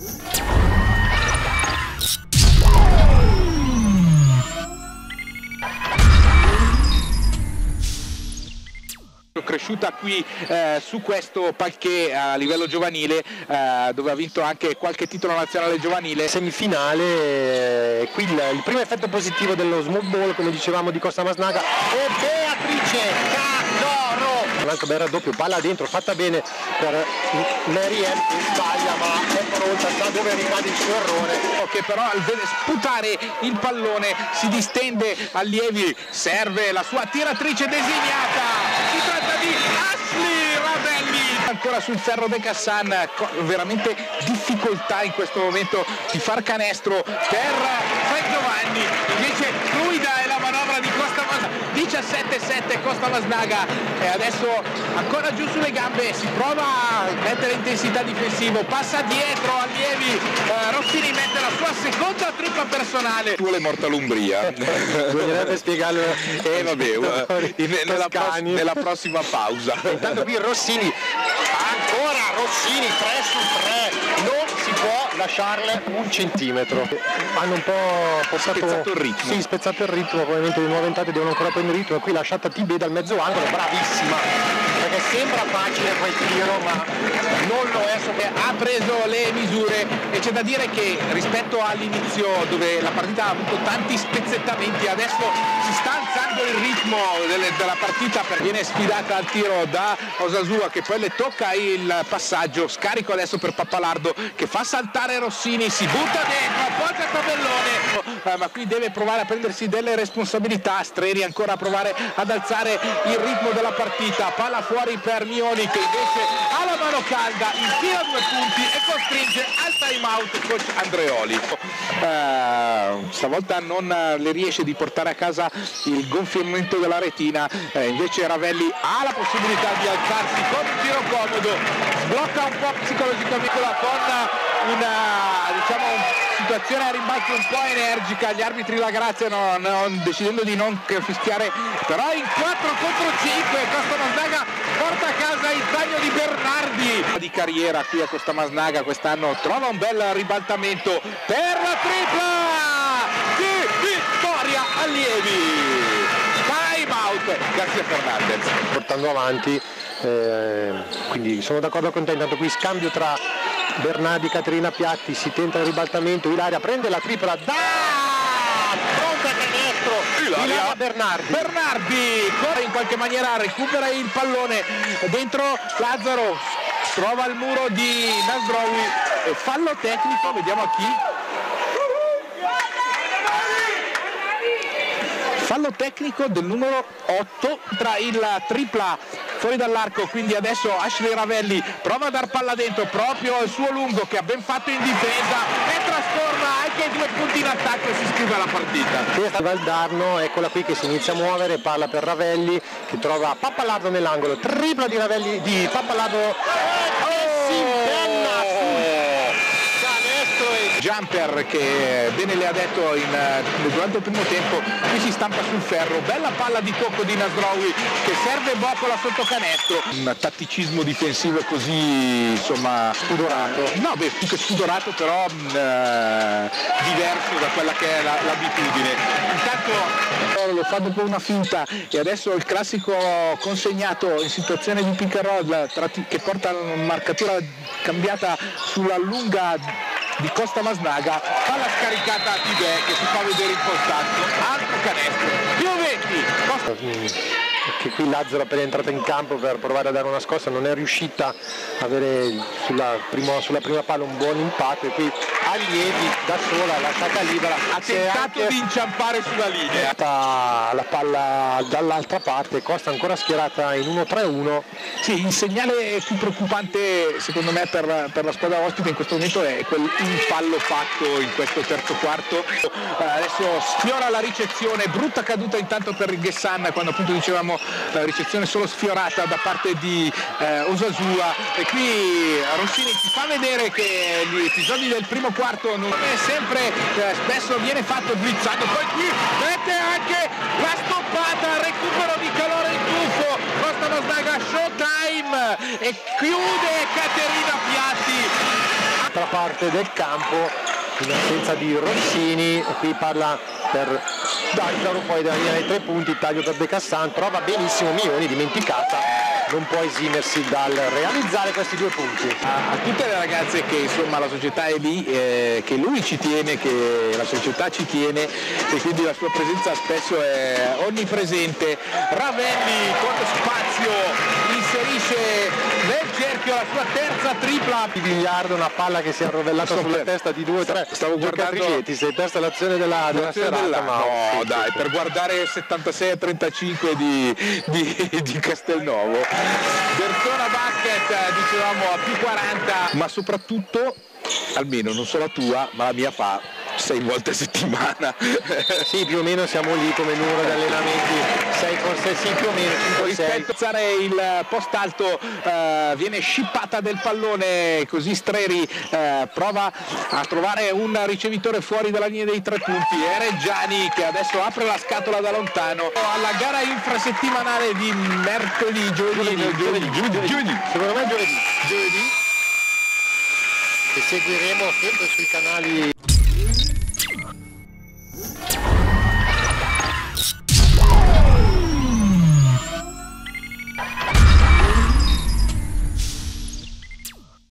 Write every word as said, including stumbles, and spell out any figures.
Cresciuta qui eh, su questo palquet a livello giovanile, eh, dove ha vinto anche qualche titolo nazionale giovanile. Semifinale, eh, qui il, il primo effetto positivo dello small ball, come dicevamo, di Costa Masnaga, e Beatrice Cadoro, un altro bel raddoppio, palla dentro, fatta bene per Mary Ann, che sbaglia ma è pronta, sa dove ricade il suo errore, che però al vede sputare il pallone si distende allievi, serve la sua tiratrice designata. Si tratta di Ashley Ravelli, ancora sul ferro De Cassan, veramente difficoltà in questo momento di far canestro per San Giovanni, invece fluida è la manovra di Costa Masnaga, diciassette sette Costa Masnaga, e adesso ancora giù sulle gambe, si prova a mettere intensità difensivo, passa dietro allievi, eh, Rossini mette la sua seconda tripla personale. Vuole Mortalumbria, bisognerebbe spiegarlo, e eh, vabbè, in, nella, pros- nella prossima pausa. Intanto qui Rossini, ancora Rossini, tre su tre, non si può lasciarle un centimetro. Hanno un po' portato, spezzato il ritmo. Sì, spezzato il ritmo, probabilmente le nuove entrate devono ancora prendere il ritmo, e qui lasciata Tibè dal mezzo angolo, bravissima, perché sembra facile quel tiro ma non lo è. Ha preso le misure e c'è da dire che rispetto all'inizio, dove la partita ha avuto tanti spezzettamenti, adesso si sta alzando il ritmo delle, della partita, perché viene sfidata al tiro da Osasua, che poi le tocca il passaggio, scarico adesso per Pappalardo che fa saltare Rossini, si butta dentro, appoggia Tabellone, eh, ma qui deve provare a prendersi delle responsabilità. Streri ancora a provare ad alzare il ritmo della partita, palla fuori per Mioni, che invece ha la mano calda, infila due punti e costringe al time out coach Andreoli. Eh, stavolta non le riesce di portare a casa il gonfiamento della retina, eh, invece Ravelli ha la possibilità di alzarsi con un tiro comodo, sblocca un po' psicologicamente con una, diciamo, situazione a rimbalzo un po' energica. Gli arbitri la grazia, no, no, decidendo di non fischiare, però in quattro contro cinque Costa Masnaga porta a casa il taglio di Bernardi. Di carriera qui a Costa Masnaga quest'anno, trova un bel ribaltamento per la tripla di vittoria allievi. Time out Garcia Fernandez, portando avanti, eh, quindi sono d'accordo con te. Intanto qui scambio tra Bernardi e Caterina Piatti, si tenta il ribaltamento, Ilaria prende la tripla, da pronta a canestro, Ilaria, Ilaria Bernardi. Bernardi corre in qualche maniera, recupera il pallone dentro Lazzaro, trova il muro di Nasrowi e fallo tecnico, vediamo a chi. Fallo tecnico del numero otto tra il tripla fuori dall'arco, quindi adesso Ashley Ravelli prova a dar palla dentro, proprio il suo lungo che ha ben fatto in difesa e trasforma anche i due punti in attacco e si scrive la partita. Questa Valdarno, eccola qui che si inizia a muovere, palla per Ravelli che trova Pappalardo nell'angolo, tripla di Ravelli, di Pappalardo, e si impenna Jumper che bene le ha detto in, durante il primo tempo, qui si stampa sul ferro, bella palla di tocco di Nasrowi che serve Boccola sotto canestro, un tatticismo difensivo così, insomma, spudorato, no beh più che spudorato, però mh, eh, diverso da quella che è la, l'abitudine. Intanto lo fa dopo una finta e adesso il classico consegnato in situazione di pick and roll che porta una marcatura cambiata sulla lunga di Costa Masnaga, palla scaricata a Tibè che si fa vedere impostato, altro canestro, più venti. Costa... che qui Lazzaro appena entrata in campo per provare a dare una scossa non è riuscita a avere sulla, primo, sulla prima palla un buon impatto, e qui Allievi da sola, lasciata libera, ha tentato di inciampare sulla linea, la palla dall'altra parte, Costa ancora schierata in uno tre uno. Sì, il segnale più preoccupante secondo me per, per la squadra ospite in questo momento è quel fallo fatto in questo terzo quarto. Adesso sfiora la ricezione, brutta caduta intanto per Ghessan, quando appunto dicevamo la ricezione solo sfiorata da parte di eh, Osasua, e qui Rossini ci fa vedere che gli episodi del primo quarto non è sempre, eh, spesso viene fatto blitzando, poi qui mette anche la stoppata, recupero di calore in tuffo, Costa Masnaga showtime e chiude Caterina Piatti. dall'altra parte del campo in assenza di Rossini, e qui parla per D'Angelo fuori dalla linea dei tre punti, taglio per De Cassan, trova benissimo Mioni, dimenticata, non può esimersi dal realizzare questi due punti. A, a tutte le ragazze che insomma la società è lì, eh, che lui ci tiene, che la società ci tiene e quindi la sua presenza spesso è onnipresente. Ravelli con spazio inserisce nel cerchio la sua terza tripla. Di biliardo, una palla che si è arrovellata sulla per... testa di due o tre stavo guardando, ti sei persa l'azione della, della serata, della... ma no sì, dai sì, per sì. guardare settantasei a trentacinque di, di, di Castelnuovo. Persona Basket, dicevamo, a più quaranta, ma soprattutto, almeno non solo la tua, ma la mia fa sei volte a settimana. Sì, più o meno siamo lì come numero di allenamenti, sei con sei, sì, più o meno cinque sei. Rispetto il post alto, eh, viene scippata del pallone, così Streri eh, prova a trovare un ricevitore fuori dalla linea dei tre punti. È Reggiani che adesso apre la scatola da lontano alla gara infrasettimanale di mercoledì, giovedì, giovedì, giovedì, giovedì, giovedì. secondo me giovedì. Giovedì. Che seguiremo sempre sui canali